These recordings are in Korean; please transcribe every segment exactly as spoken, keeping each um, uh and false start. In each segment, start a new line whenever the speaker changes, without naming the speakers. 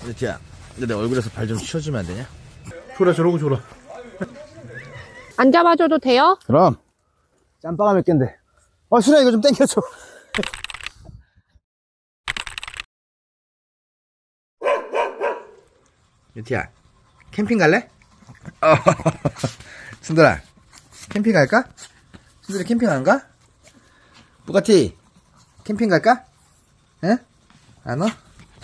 유티야, 내 얼굴에서 발 좀 치워주면 안 되냐? 줘라, 저러고 줘라.
안 잡아줘도 돼요?
그럼. 짬바가 몇 갠데. 어, 수라 이거 좀 땡겨줘. 유티야, 캠핑 갈래? 어. 순돌아, 캠핑 갈까? 순돌이 캠핑 안 가? 부가티, 캠핑 갈까? 에? 안 와?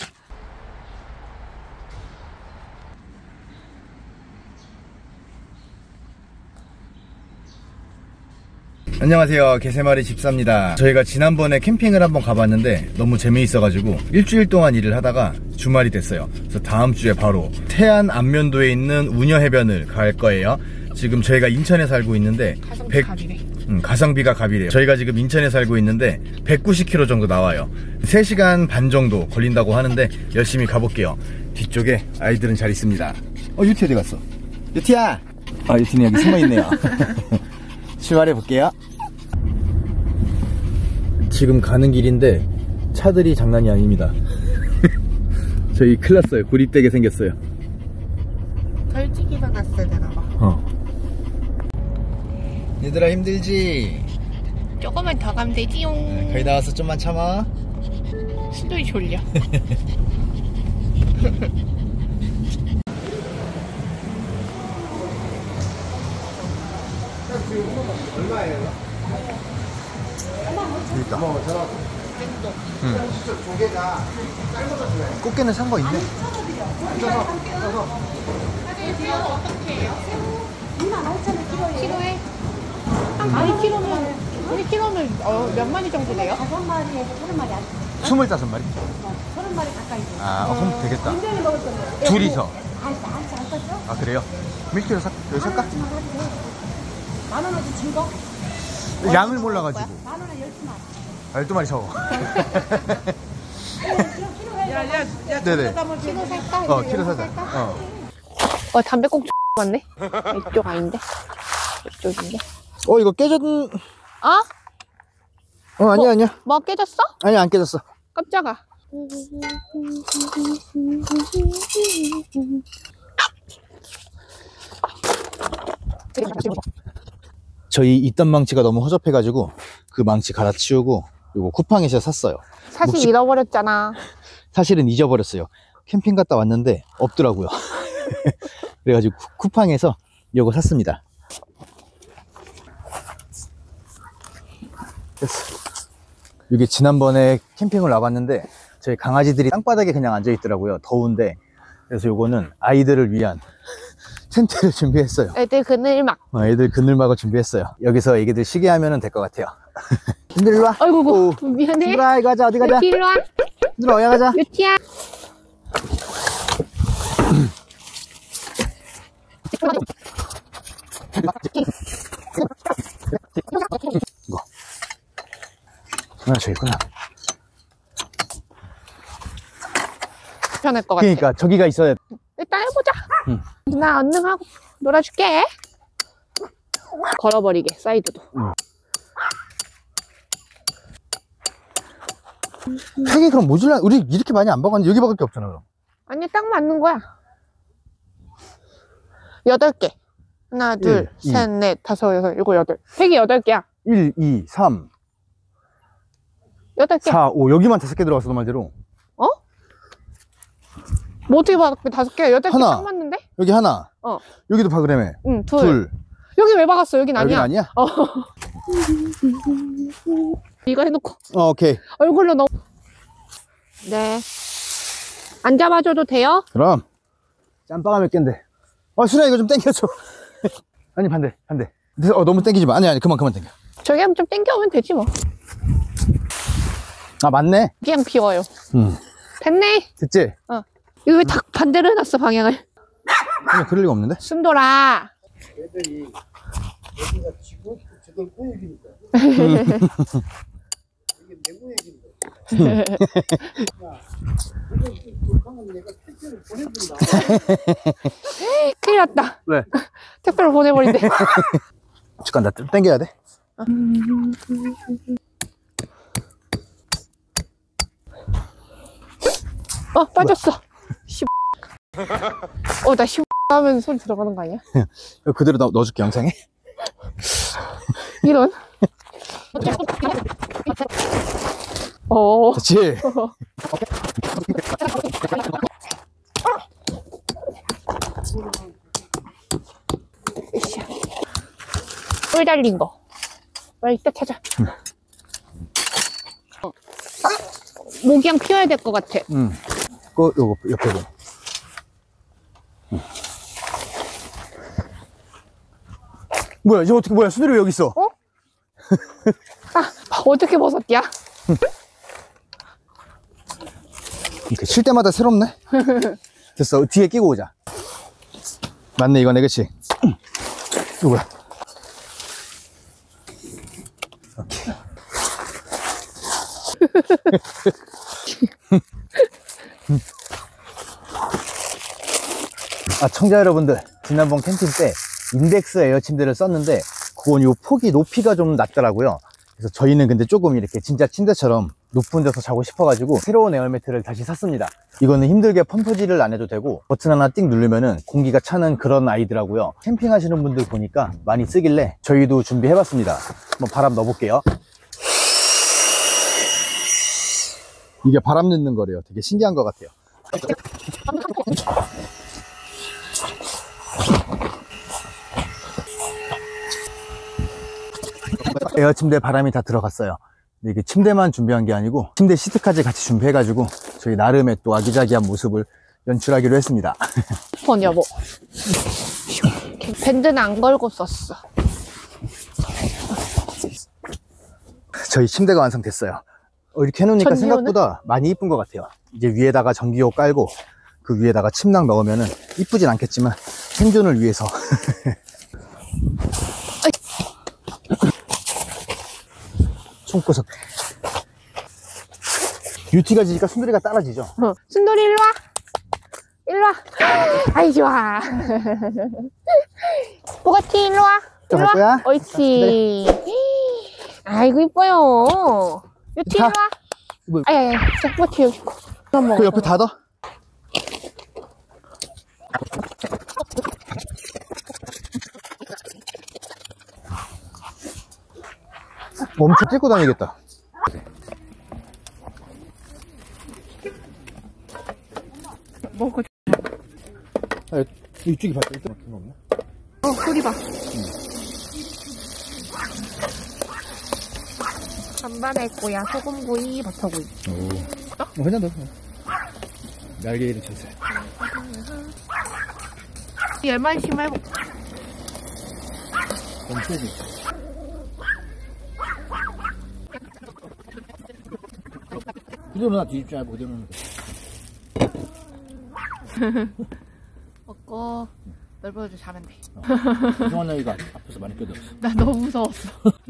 안녕하세요, 개세마리 집사입니다. 저희가 지난번에 캠핑을 한번 가봤는데 너무 재미있어가지고 일주일 동안 일을 하다가 주말이 됐어요. 그래서 다음 주에 바로 태안 안면도에 있는 우녀해변을 갈 거예요. 지금 저희가 인천에 살고 있는데
가성비
백...
갑이래.
음, 가성비가 갑이래요. 저희가 지금 인천에 살고 있는데 백구십 킬로미터 정도 나와요. 세 시간 반 정도 걸린다고 하는데 열심히 가볼게요. 뒤쪽에 아이들은 잘 있습니다. 어, 유티 어디 갔어? 유티야! 아, 유티는 여기 숨어있네요. 출발해 볼게요. 지금 가는 길인데 차들이 장난이 아닙니다. 저희 큰일 났어요. 고립되게 생겼어요.
걸치기가 났어야 되나봐.
어. 얘들아 힘들지?
조금만 더 가면 되지요.
거의 다 왔어. 좀만 참아.
신도이 졸려.
얼마예요? 그러니까. 응. 꽃게는 산 거 있네.
키로에? 한 킬로면, 우리 킬로면 어, 몇 마리 정도 돼요?
다섯 마리에서 서른 마리 안
스물다섯 마리?
서른 마리 가까이 돼요.
아, 어, 그럼 되겠다.
굉장히 먹을 건데요.
둘이서.
아, 안 쌌죠?
아, 그래요? 몇 킬로 사, 여기 살까?
만 원어치 증거?
양을 몰라가지고.
만 원에 열두 마리.
아, 열두 마리 사고.
야, 야, 야,
네네.
키로 살까?
어, 키로 사자. 어.
어, 담배꽁초 맞네? 이쪽 아닌데? 이쪽인데?
어, 이거 깨졌,
어?
어, 아니야, 아니야.
뭐 깨졌어?
아니, 안 깨졌어.
깜짝아.
저희 있던 망치가 너무 허접해가지고 그 망치 갈아치우고 요거 쿠팡에서 샀어요.
사실
혹시-
잃어버렸잖아.
사실은 잊어버렸어요. 캠핑 갔다 왔는데 없더라고요. 그래가지고 쿠- 쿠팡에서 요거 샀습니다. 됐어. 이게 지난번에 캠핑을 나갔는데 저희 강아지들이 땅바닥에 그냥 앉아 있더라고요. 더운데. 그래서 요거는 아이들을 위한 텐트를 준비했어요.
애들 그늘막.
어, 애들 그늘막을 준비했어요. 여기서 애기들 쉬게 하면 될 것 같아요. 힘들 일로 와.
아이고, 미안해.
힘들어, 이거 가자. 어디 가자.
유티 일로 와.
힘들어, 어야 가자.
유티야.
이거. 하나 저기 있구나.
편할 것 같아.
그러니까 저기가 있어야.
일단 해보자.
응.
나 얼른 하고 놀아줄게. 걸어버리게, 사이드도.
팩이 그럼 모질라. 우리 이렇게 많이 안 박았는데 여기밖에 없잖아. 그럼.
아니, 딱 맞는 거야. 여덟 개. 하나, 둘,
일,
셋, 넷, 다섯, 여섯, 일곱, 여덟. 팩이 여덟 개야.
일, 이, 삼,
여덟 개.
사, 오. 여기만 다섯 개 들어갔어, 너 말대로.
어? 뭐 어떻게 봐? 다섯 개야? 여덟 개
하나.
딱 맞는데?
여기 하나.
어.
여기도 박으래매.
응, 둘.
둘.
여기 왜 박았어? 여긴
여긴
아니야.
아니야?
어. 이거 해놓고
어, 오케이.
얼굴로 너무. 네. 안 잡아줘도 돼요?
그럼. 짬바가 몇 갠데. 어, 수라 이거 좀 땡겨줘. 아니, 반대, 반대. 어, 너무 땡기지 마. 아니, 아니, 그만, 그만 땡겨.
저기 한번 좀 땡겨오면 되지 뭐.
아, 맞네.
그냥 비워요.
응.
됐네.
됐지?
어. 이거 왜 다 반대로 해놨어, 방향을?
아니, 그럴 리가 없는데?
순돌아.
애들이 여기가 지고 저들 구역이니까 이게 내 구역인데 야 방금 내가 택배를 보내준다.
큰일 났다.
왜?
택배로 보내버린대.
잠깐, 나 좀 땡겨야 돼.
어, 빠졌어. 씨. 어, 나 씨 하면 소리 들어가는 거 아니야?
이거 그대로 넣, 넣어줄게, 영상에.
이런. 어.
그렇지.
뿔 달린 거. 빨리 이따 찾아. 어. 모기향 피워야 될 것 같아.
응. 그, 요거, 옆에 봐. 뭐야, 이거 어떻게, 뭐야, 수들이 왜 여기 있어?
어? 아, 어떻게 벗었냐?
이렇게 칠 때마다 새롭네? 됐어, 뒤에 끼고 오자. 맞네, 이거네, 그치? 이거 뭐야? 오케이. 아, 청자 여러분들, 지난번 캠핑 때 인덱스 에어 침대를 썼는데 그건 요 폭이 높이가 좀 낮더라고요. 그래서 저희는 근데 조금 이렇게 진짜 침대처럼 높은 데서 자고 싶어가지고 새로운 에어매트를 다시 샀습니다. 이거는 힘들게 펌프질을 안 해도 되고 버튼 하나 띵 누르면은 공기가 차는 그런 아이더라고요. 캠핑하시는 분들 보니까 많이 쓰길래 저희도 준비해봤습니다. 한번 바람 넣어볼게요. 이게 바람 넣는 거래요. 되게 신기한 것 같아요. 에어 침대에 바람이 다 들어갔어요. 근데 이게 침대만 준비한 게 아니고 침대 시트까지 같이 준비해가지고 저희 나름의 또 아기자기한 모습을 연출하기로 했습니다.
폰 여보. 밴드는 안 걸고 썼어.
저희 침대가 완성됐어요. 어, 이렇게 해놓으니까
전기요는?
생각보다 많이 이쁜 것 같아요. 이제 위에다가 전기요 깔고 그 위에다가 침낭 넣으면은 이쁘진 않겠지만 생존을 위해서. 손구석. 유티가 지니까 순돌이가 따라지죠.
어. 순돌이 일로 와. 일로 와. 아이 좋아. 뽀가티 일로 와.
또
일로
갈 거야?
와. 옳지. 아이고 이뻐요. 유티 일로 와.
뭐,
아야야. 자 뽀가티 여기 있고.
그 옆에 닫아. 멈춰 떼고 다니겠다.
먹어.
아, 이쪽이 봤다. 이쪽 막힌 거 없나?
어 소리 봐.
응.
반반 했고야 소금구이 버터구이.
오. 어, 그냥 넣어. 날개를 쳤어.
열마리씩만 해보.
너무 세지. 그대로 나 뒤집지 말고 그대로 넣는 거.
먹고 넓어져 자면 돼.
어. 이성환 나이가 앞에서 많이 껴들었어.
나 너무 무서웠어.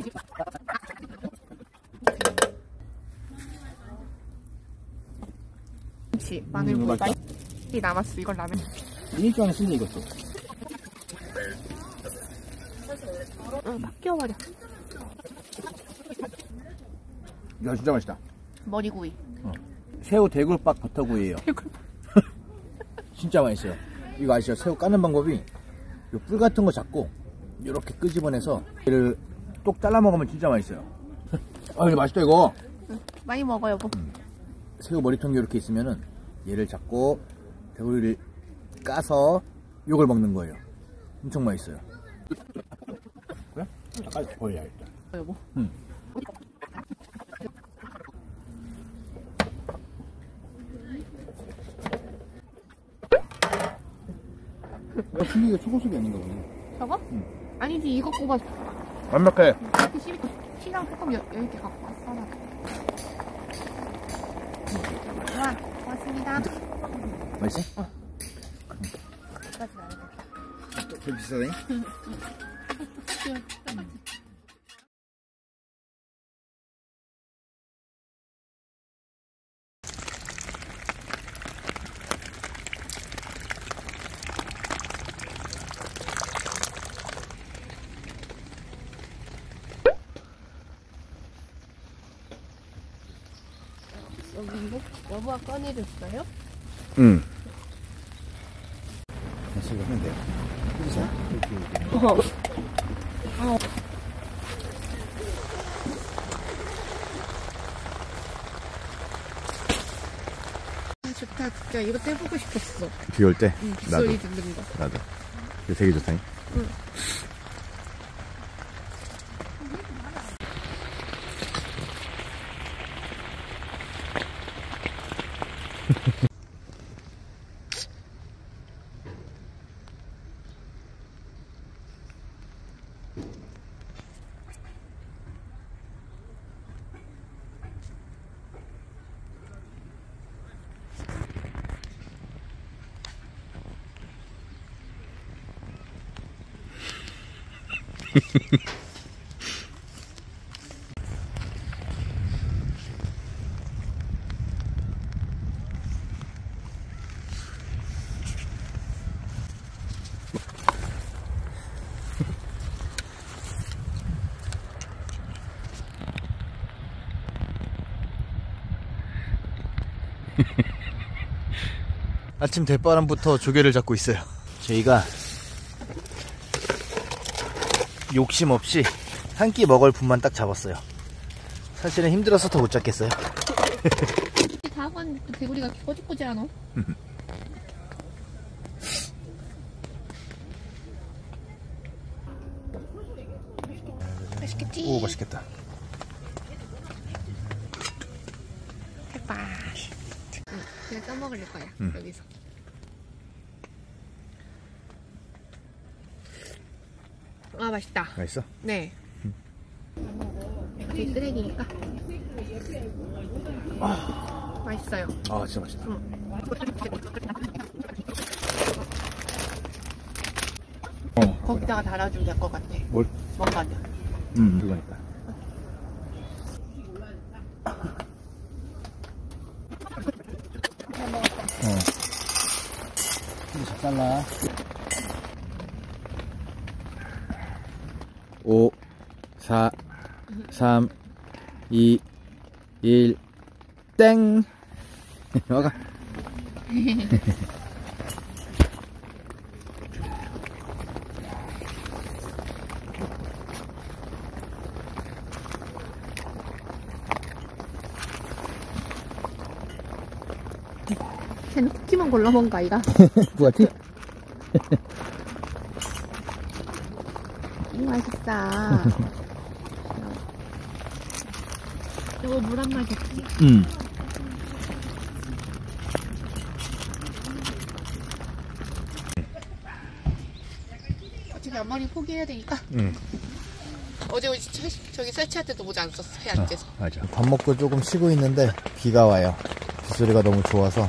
그렇지. 마늘구이
음, 맛있다.
많이 남았어. 이걸 라면.
일 주 안에 쓸래 이것도.
응, 막 끼워버려.
야 진짜 맛있다.
머리구이.
어. 새우 대굴박 버터구이에요.
대굴박.
진짜 맛있어요. 이거 아시죠? 새우 까는 방법이 요 뿔 같은 거 잡고 이렇게 끄집어내서 얘를 똑 잘라 먹으면 진짜 맛있어요. 아 이거 맛있다 이거.
응, 많이 먹어 여보.
음. 새우 머리통이 이렇게 있으면은 얘를 잡고 대구리를 까서 요걸 먹는 거예요. 엄청 맛있어요. 그래? 잠깐 보여야겠다.
어, 여보.
응. 이게 초고속이 아닌가 보네.
저거?
응.
아니지 이거 꼽아.
완벽해.
이렇게 시 시장 조금 여, 여유있게 갖고 왔어. 나. 좋아, 고맙습니다.
맛있어?
어. 끝까지 나야 돼.
좀 비싸네.
여기 이거 여보가 꺼내줬어요?
응.
어. 어. 아, 좋다 진짜. 이거 떼보고 싶었어.
비 올 때?
응,
나도.
빗소리 듣는 거.
나도. 이거 되게 좋다니.
응.
아침 대바람부터 조개를 잡고 있어요. 저희가 욕심 없이 한 끼 먹을 분만 딱 잡았어요. 사실은 힘들어서 더 못 잡겠어요.
다만 개구리가 꼬질꼬질하노? 맛있겠지?
오, 맛있겠다.
해봐. 응, 그냥 써먹을 거야.
응.
여기서. 아, 맛있다.
맛있어?
네. 되게 쓰레기니까. 아, 맛있어요.
아, 진짜 맛있다.
응.
어.
거기다가 달아주면 될 것 같아.
뭘?
뭔가냐.
음, 그거니까. 어. 잘 잘라. 오, 사, 삼, 이, 일, 땡! 와가.
쟤는 쿠키만 골라먹은 거 아이가?
부가티?
이 맛있다. 이거 물 한 마리겠지?
응.
어차피 앞머리 포기해야 되니까.
응.
어제 우리 저- 저기 설치할 때도 모자 안 썼어. 해 안 째서.
맞아. 밥 먹고 조금 쉬고 있는데 비가 와요. 빗소리가 너무 좋아서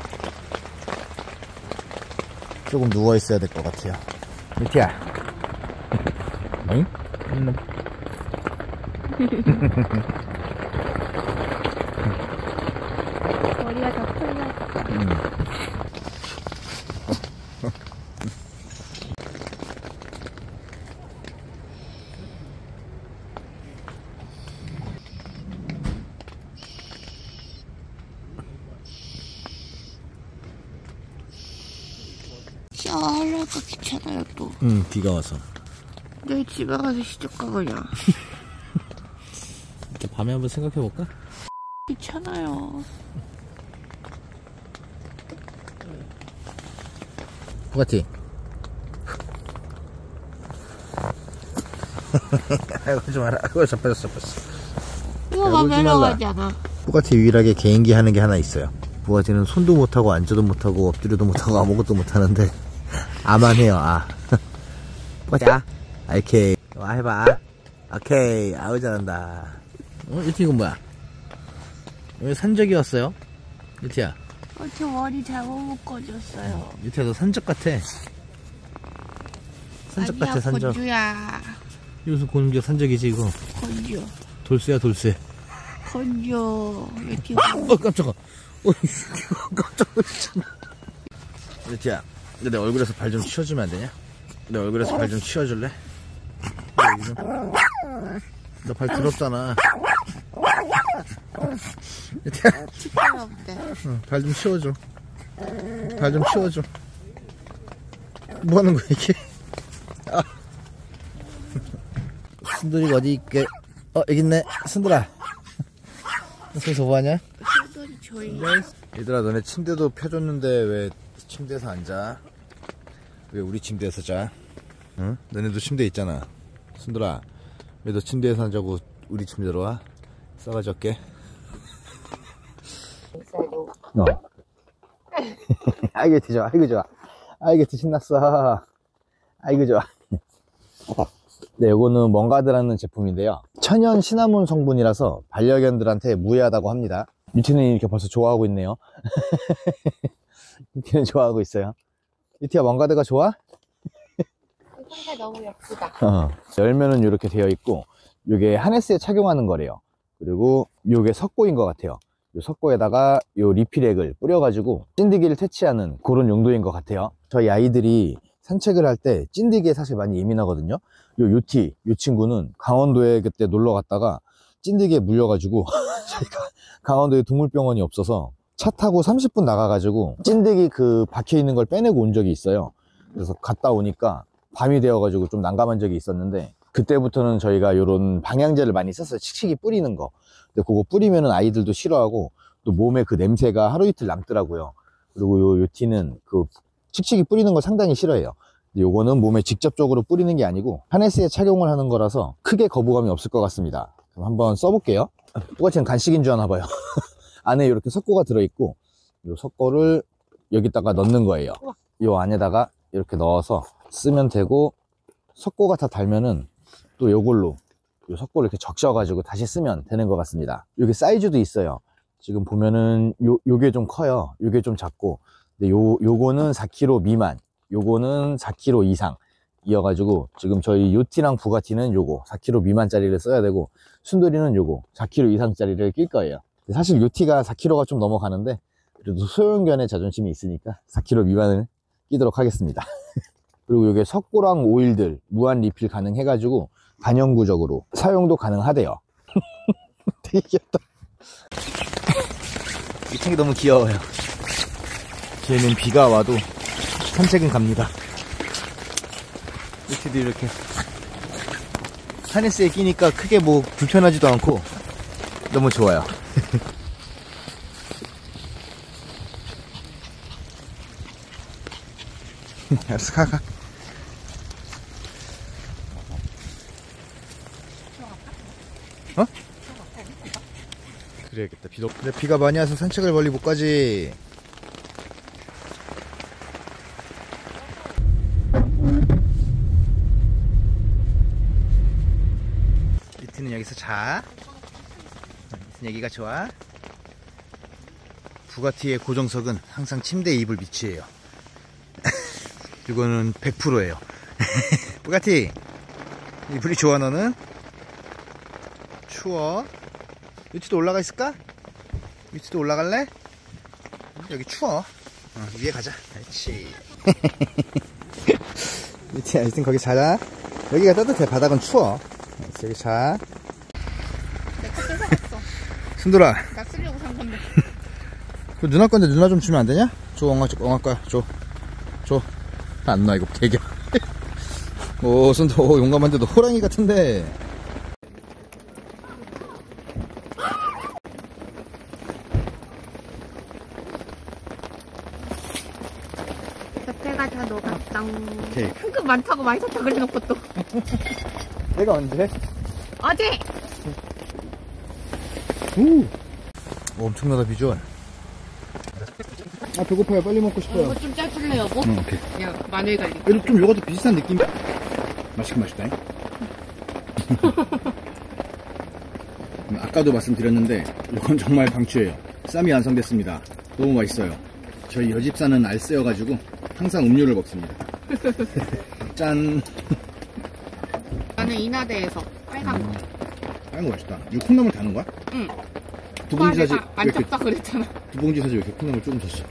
조금 누워 있어야 될 것 같아요. 미티야. 응? 응.
머리가 다 풀려.
응.
샤워하려니까 귀찮아요 또.
응, 비가 와서.
내일 집에 가서 시집가 그냥.
이렇게 밤에 한번 생각해볼까?
귀찮아요.
부가티. 아이고, 하지 마라. 아이고, 잡혔어, 잡혔어.
이거
야,
막
울지 말라.
내려가잖아.
부가티 유일하게 개인기 하는 게 하나 있어요. 부가티는 손도 못하고 앉아도 못하고 엎드려도 못하고 아무것도 못하는데 아만 해요. 아. 부가티 아. 오케이. 와 해봐. 오케이. 아우 잘한다. 어? 유티 이건 뭐야? 왜 산적이 왔어요? 유티야.
어, 저 머리 잘못 묶어줬어요.
유티야 너 산적 같아. 산적
아니야,
같아 산적.
건주야.
이것은 곤주 산적이지 이거.
건주.
돌쇠야 돌쇠.
건주. 이렇게.
어 깜짝아. 어 깜짝 놀랐잖아. 유티야 내 얼굴에서 발 좀 치워주면 안 되냐? 내 얼굴에서 발 좀 치워줄래? 너 발 더럽잖아. 유티야
시끄럽대.
발 좀 치워줘. 발 좀 치워줘. 뭐 하는 거야 이게? 아, 순돌이가 어디 있게? 어, 여기 있네. 순돌아. 그래서 뭐하냐?
순돌이 저희.
얘들아, 너네 침대도 펴줬는데 왜 침대에서 앉아? 왜 우리 침대에서 자? 응? 너네도 침대 있잖아. 순돌아, 왜 너 침대에서 앉자고 우리 침대로 와? 싸가지 없게. 어. 아이고, 좋아. 아이고, 좋아. 아이고, 신났어. 아이고, 좋아. 네, 요거는 멍가드라는 제품인데요. 천연 시나몬 성분이라서 반려견들한테 무해하다고 합니다. 유티는 이렇게 벌써 좋아하고 있네요. 유티는 좋아하고 있어요. 유티야, 멍가드가 좋아?
색깔 너무 예쁘다.
어. 열면은 이렇게 되어 있고, 요게 하네스에 착용하는 거래요. 그리고 요게 석고인 것 같아요. 요 석고에다가 요 리필액을 뿌려가지고 찐득이를 퇴치하는 그런 용도인 것 같아요. 저희 아이들이 산책을 할 때 찐득이에 사실 많이 예민하거든요. 요 요티, 요 친구는 강원도에 그때 놀러 갔다가 찐득이에 물려가지고 저희가 강원도에 동물병원이 없어서 차 타고 삼십 분 나가가지고 찐득이 그 박혀있는 걸 빼내고 온 적이 있어요. 그래서 갔다 오니까 밤이 되어가지고 좀 난감한 적이 있었는데, 그때부터는 저희가 요런 방향제를 많이 썼어요. 칙칙이 뿌리는 거. 근데 그거 뿌리면은 아이들도 싫어하고 또 몸에 그 냄새가 하루 이틀 남더라고요. 그리고 요 요티는 그 칙칙이 뿌리는 걸 상당히 싫어해요. 근데 요거는 몸에 직접적으로 뿌리는 게 아니고 하네스에 착용을 하는 거라서 크게 거부감이 없을 것 같습니다. 그럼 한번 써볼게요. 똑같이 간식인 줄 아나 봐요. 안에 이렇게 석고가 들어있고, 요 석고를 여기다가 넣는 거예요. 요 안에다가 이렇게 넣어서 쓰면 되고, 석고가 다 달면은 또 요걸로 요 석고를 이렇게 적셔가지고 다시 쓰면 되는 것 같습니다. 여기 사이즈도 있어요. 지금 보면은 요, 요게 좀 커요. 요게 좀 작고, 근데 요, 요거는 사 킬로그램 미만, 요거는 사 킬로그램 이상 이어가지고, 지금 저희 요티랑 부가티는 요거 사 킬로그램 미만짜리를 써야 되고, 순돌이는 요거 사 킬로그램 이상짜리를 낄 거예요. 사실 요티가 사 킬로그램가 좀 넘어가는데, 그래도 소형견의 자존심이 있으니까 사 킬로그램 미만을 끼도록 하겠습니다. 그리고 이게 석고랑 오일들 무한 리필 가능해가지고 반영구적으로 사용도 가능하대요. 되게 귀엽다. 이 친구 너무 귀여워요. 걔는 비가 와도 산책은 갑니다. 이렇게도 이렇게 하네스에 끼니까 크게 뭐 불편하지도 않고 너무 좋아요. 알았어, 가, 가. 어? 그래야겠다. 비도. 근데 비가 많이 와서 산책을 멀리 못 가지. 이트는 여기서 자. 이트는 여기가 좋아. 부가티의 고정석은 항상 침대에 이불 밑이에요. 이거는 백 퍼센트예요. 부가티, 이불이 좋아? 너는? 추워? 유티도 올라가 있을까? 유티도 올라갈래? 여기 추워. 어, 위에 가자. 그렇지. 유티야, 유티는 거기 자라. 여기가 따뜻해. 바닥은 추워. 여기 자.
내거 뺏어갔어.
순돌아,
나 쓰려고 산 건데.
그 누나 건데 누나 좀 주면 안 되냐? 줘, 엉아, 엉아 거야. 줘. 줘. 안 나, 이거 개겨. 오, 순돌, 오, 용감한데 너 호랑이 같은데.
젖대가 다 녹았다.
오케이.
흥금 많다고 많이 샀다 그래놓고 또.
내가 언제?
어제!
오! 오, 엄청나다, 비주얼. 아, 배고파요. 빨리 먹고 싶어요.
이거 좀 짜줄래, 여보?
응, 오케이.
야, 마늘 갈릭.
그래도 좀 요것도 비슷한 느낌. 맛있긴 맛있다. 아까도 말씀드렸는데, 이건 정말 방추예요. 쌈이 완성됐습니다. 너무 맛있어요. 저희 여집사는 알쓰여가지고 항상 음료를 먹습니다. 짠.
나는 인하대에서 빨간 거.
빨간 거 맛있다. 이거 콩나물 다는 거야?
응.
두 봉지 사지.
안 쳤다 그랬잖아.
두 봉지 사지 왜 이렇게 콩나물 조금 줬어?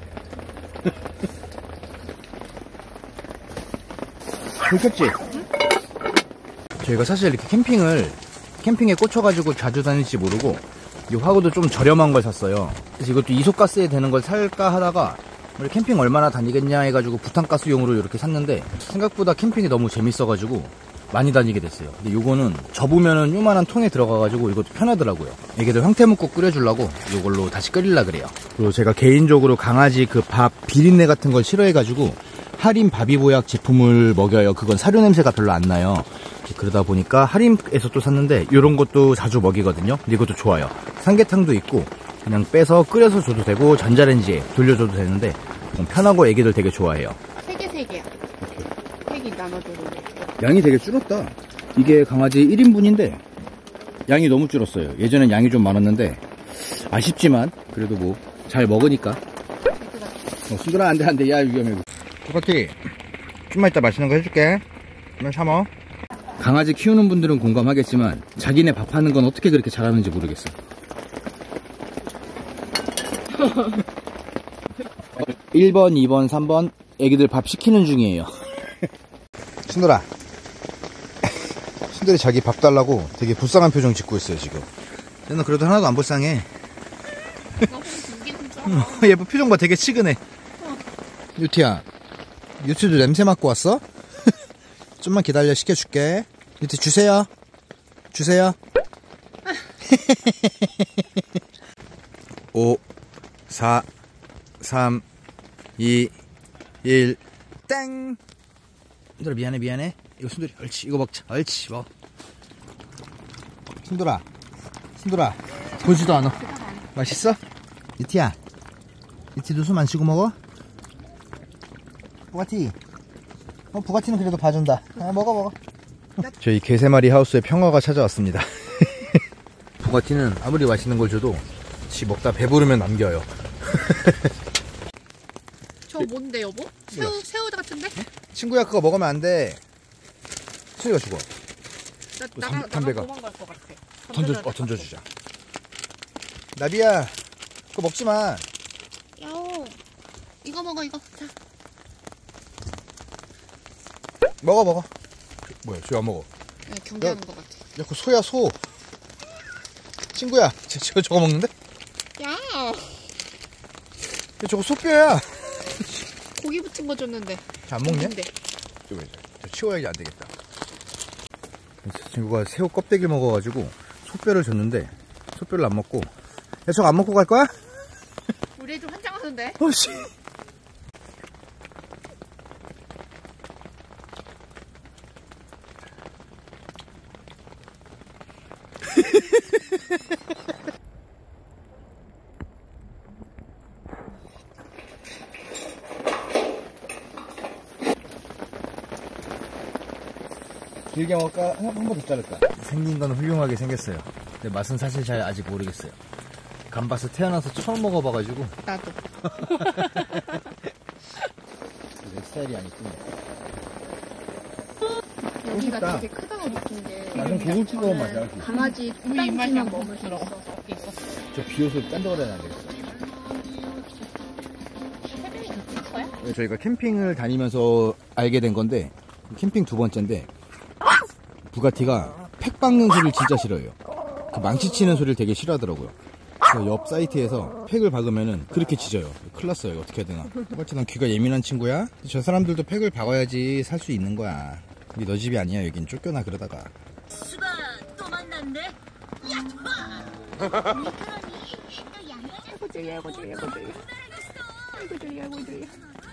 괜찮지? 응? 저희가 사실 이렇게 캠핑을 캠핑에 꽂혀가지고 자주 다닐지 모르고 이 화구도 좀 저렴한 걸 샀어요. 그래서 이것도 이소가스에 되는 걸 살까 하다가 우리 캠핑 얼마나 다니겠냐 해가지고 부탄가스용으로 이렇게 샀는데 생각보다 캠핑이 너무 재밌어가지고 많이 다니게 됐어요. 근데 요거는 접으면은 요만한 통에 들어가가지고 이것도 편하더라고요. 애기들 황태묵국 끓여주려고 요걸로 다시 끓이려 그래요. 그리고 제가 개인적으로 강아지 그 밥 비린내 같은 걸 싫어해가지고 할인 바비보약 제품을 먹여요. 그건 사료 냄새가 별로 안 나요. 그러다 보니까 할인에서 또 샀는데 요런 것도 자주 먹이거든요. 근데 이것도 좋아요. 삼계탕도 있고 그냥 빼서 끓여서 줘도 되고 전자레인지에 돌려줘도 되는데 편하고 애기들 되게 좋아해요.
세 개, 세 개야. 세 개 나눠줘도 돼.
양이 되게 줄었다. 이게 강아지 일 인분인데 양이 너무 줄었어요. 예전엔 양이 좀 많았는데 아쉽지만 그래도 뭐 잘 먹으니까. 어, 순돌아 안돼 안돼. 야 위험해. 똑같이 좀만 이따 맛있는 거 해줄게. 그러면 사 먹어. 강아지 키우는 분들은 공감하겠지만 자기네 밥하는 건 어떻게 그렇게 잘하는지 모르겠어. 일 번, 이 번, 삼 번 애기들 밥 시키는 중이에요. 순돌아, 순돌이 자기 밥 달라고 되게 불쌍한 표정 짓고 있어요 지금. 얘는 그래도 하나도 안 불쌍해. 얘 표정 봐, 되게 치근해. 유티야, 유티도 냄새 맡고 왔어? 좀만 기다려, 시켜줄게. 유티 주세요. 주세요. 오, 사, 삼, 이, 일, 땡! 순돌아, 미안해, 미안해. 이거 순돌이, 옳지, 이거 먹자. 옳지, 먹어. 순돌아, 순돌아, 보지도 않아. 맛있어? 유티야, 유티도 숨 안 쉬고 먹어? 부가티. 어, 부가티는 그래도 봐준다. 아, 먹어, 먹어. 저희 개 세 마리 하우스에 평화가 찾아왔습니다. 부가티는 아무리 맛있는 걸 줘도 지 먹다 배부르면 남겨요.
저 뭔데 여보? 새우, 새우 같은데?
친구야, 그거 먹으면 안 돼. 수리가 죽어.
나,
또
나가,
담- 담배가.
나가 도망갈 것 같아.
던져, 어, 던져주자. 나비야, 그거 먹지 마.
야오, 이거 먹어, 이거. 자.
먹어, 먹어. 뭐야, 저 안 먹어.
네, 경계하는 것 같아.
야, 그 소야, 소. 친구야, 쟤, 쟤 저거 먹는데?
야,
야, 저거 소뼈야.
고기 붙인 거 줬는데.
쟤 안 먹냐?
근데
저, 저 치워야지 안 되겠다. 저 친구가 새우 껍데기 먹어가지고 소뼈를 줬는데 소뼈를 안 먹고. 야, 저거 안 먹고 갈 거야?
우리 애들 환장하는데?
어씨. 길게 먹을까? 한 번 더 자를까? 생긴 건 훌륭하게 생겼어요. 근데 맛은 사실 잘 아직 모르겠어요. 감바스 태어나서 처음 먹어봐가지고.
나도.
내 스타일이 아니군요.
여기가
맛있다.
되게 크다고 느낀 게.
나는 고급스러운 맛이야.
강아지
우리 입맛이
딴지만
안
먹을 수
먹었어.
있어서 있었어.
저 비옷을 딴데거려야 되겠어.
세명이 같이 커요?
네, 저희가 캠핑을 다니면서 알게 된 건데, 캠핑 두 번째인데, 부가티가 팩 박는 소리를 진짜 싫어해요. 그 망치치는 소리를 되게 싫어하더라고요. 그래서 옆 사이트에서 팩을 박으면은 그렇게 짖어요. 큰일 났어요. 이거 어떻게 해야 되나. 똑같이 난 귀가 예민한 친구야? 저 사람들도 팩을 박아야지 살 수 있는 거야. 이게 너 집이 아니야. 여긴 쫓겨나 그러다가.
수가 또 만났네.
아이고 저리 아이고 저리 아이고 저리. 아이고 저리 아이고 저리.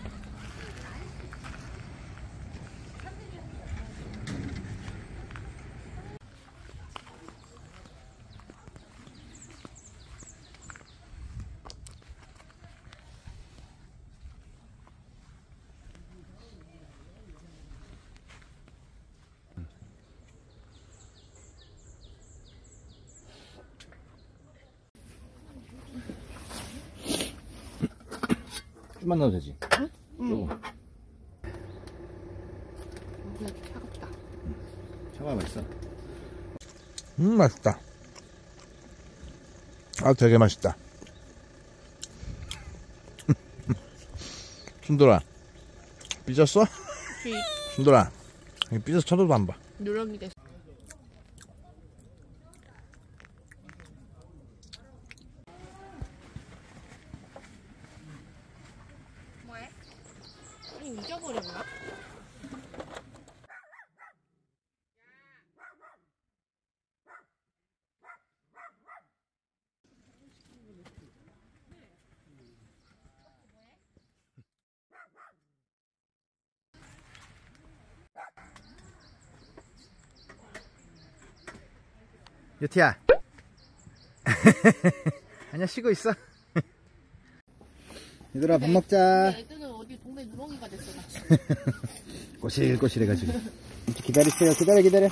좀만 넣어도 되지?
응.
조금.
어, 차갑다.
차가워 맛있어. 음, 맛있다. 아, 되게 맛있다. 순돌아, 삐졌어?
쥐
순돌아, 삐져서 쳐다도 안 봐.
누렁이 됐어. 뭐해? 아니 잊어버렸나?
유티야. 아니야, 쉬고 있어. 얘들아, 밥 먹자.
애들은 어디 동네 누렁이가 됐어.
꼬실꼬실해가지고. 기다리세요. 기다려, 기다려.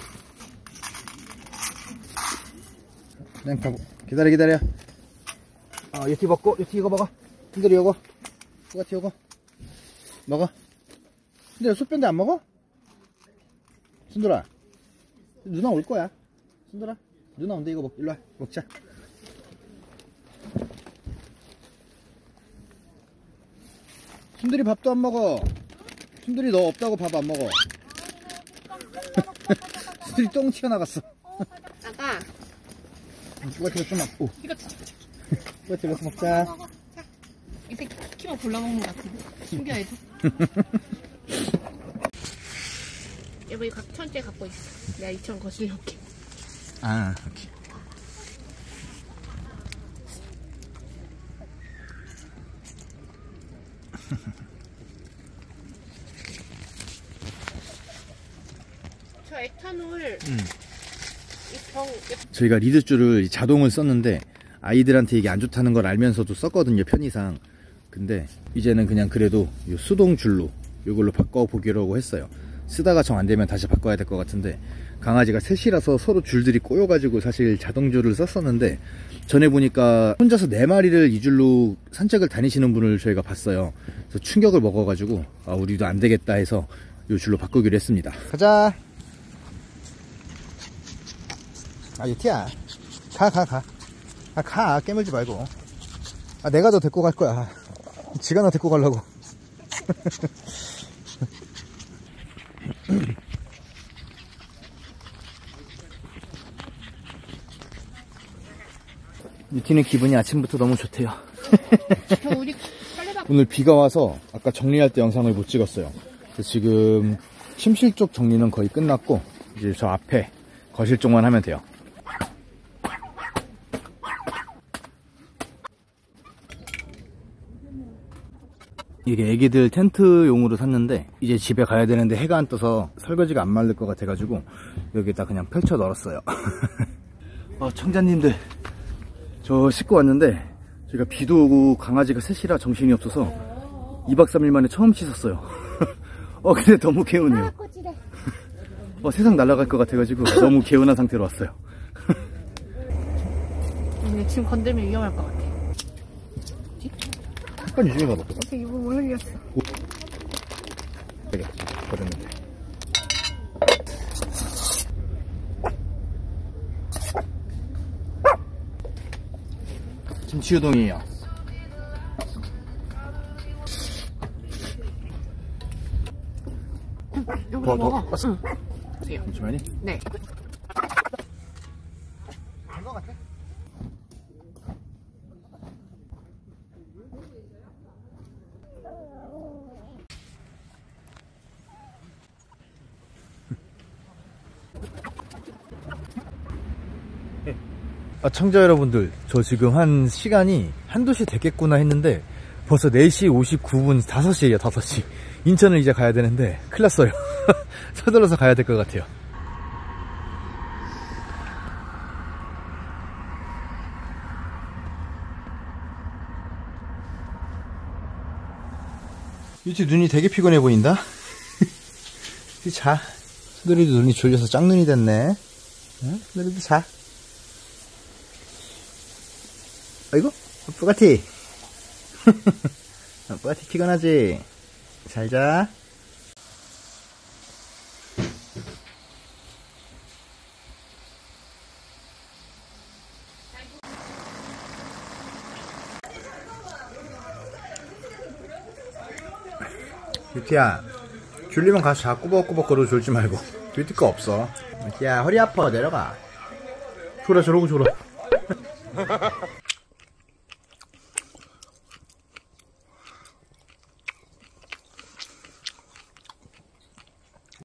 그냥 가보. 기다려, 기다려. 어, 유티 먹고, 유티 이거 먹어. 순돌이 요거. 똑같이 요거. 먹어. 순돌아, 숯변대 안 먹어? 순돌아. 누나 올 거야. 순돌아. 누나 온대. 이거 먹, 일로 와. 먹자. 순돌이 밥도 안 먹어. 순돌이 너 없다고 밥 안 먹어. 순돌이 똥 튀어나갔어.
아가.
누가 좀 먹고.
이거
누가 집에서 먹자.
이때 키만 골라먹는 것 같은데. 신기하다. 여보 이거 천째 갖고 있어. 내가 이천 거실에 올게.
아, 오케이.
저 에탄올
음.
이 병
저희가 리드줄을 자동을 썼는데 아이들한테 이게 안 좋다는 걸 알면서도 썼거든요, 편의상. 근데 이제는 그냥 그래도 이 수동 줄로 이걸로 바꿔보기로 했어요. 쓰다가 정 안되면 다시 바꿔야 될 것 같은데, 강아지가 셋이라서 서로 줄들이 꼬여가지고 사실 자동줄을 썼었는데, 전에 보니까 혼자서 네 마리를 이 줄로 산책을 다니시는 분을 저희가 봤어요. 그래서 충격을 먹어가지고 아, 우리도 안되겠다 해서 이 줄로 바꾸기로 했습니다. 가자. 아, 유티야, 가, 가, 가. 아, 가. 깨물지 말고. 아, 내가 너 데리고 갈 거야. 지가 나 데리고 가려고. 유티는 기분이 아침부터 너무 좋대요.
저 우리 빨래밥
오늘 비가 와서 아까 정리할 때 영상을 못 찍었어요. 그래서 지금 침실 쪽 정리는 거의 끝났고, 이제 저 앞에 거실 쪽만 하면 돼요. 이게 애기들 텐트용으로 샀는데 이제 집에 가야 되는데 해가 안 떠서 설거지가 안 말릴 것 같아가지고 여기다 그냥 펼쳐 널었어요. 어, 청자님들, 저 씻고 왔는데 저희가 비도 오고 강아지가 셋이라 정신이 없어서 이박 삼일 만에 처음 씻었어요. 어, 근데 너무 개운해요. 어, 세상 날아갈 것 같아가지고 너무 개운한 상태로 왔어요.
근데 지금 건들면 위험할 것 같아.
잠깐 유심히 가봐.
어떻게 이거 못 흘렸어.
되게 버렸는데. 김치우동이에요.
여기
더,
먹어.
더,
응. 보세요.
잠시만요.
네.
된것 같아. 아, 청자 여러분들, 저 지금 한 시간이 한두 시 됐겠구나 했는데 벌써 네 시 오십구 분, 다섯 시에요, 다섯 시. 인천을 이제 가야 되는데 큰일 났어요. 서둘러서 가야 될 것 같아요. 유치 눈이 되게 피곤해 보인다. 자, 수돌이도 눈이 졸려서 짝눈이 됐네. 응? 수돌이도 자. 아이고, 뿌가티. 뿌가티 피곤하지? 잘 자. 유티야, 졸리면 가서 자. 꾸벅꾸벅 걸어 졸지 말고. 뷰티 거 없어. 유티야, 허리 아파. 내려가. 졸아, 저러고 졸아.